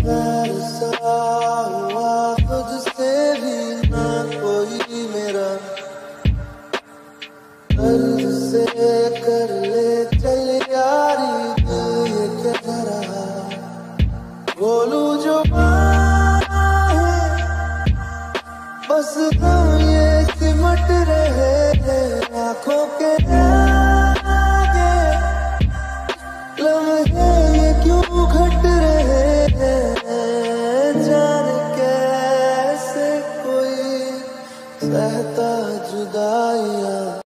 प्यार सा हुआ खुद से भी ना कोई मेरा, कर्ज से कर ले चल यारी, दिल ये क्या रहा। बोलूं जो बातें बस गम ये सिमट रहे हैं आंखों के